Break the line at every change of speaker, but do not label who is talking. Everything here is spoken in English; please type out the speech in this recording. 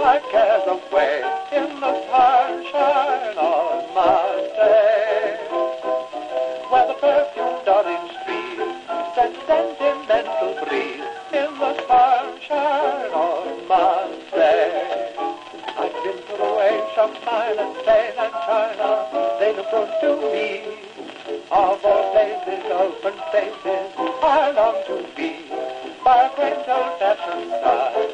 my cares away in the sunshine on Monday, where the perfumed orange trees send sentimental breeze in the sunshine on Monday. I've been to the waves of Nile and Spain and China. They look good to me. Of all places, open spaces, I long to be by a quaint old-fashioned style.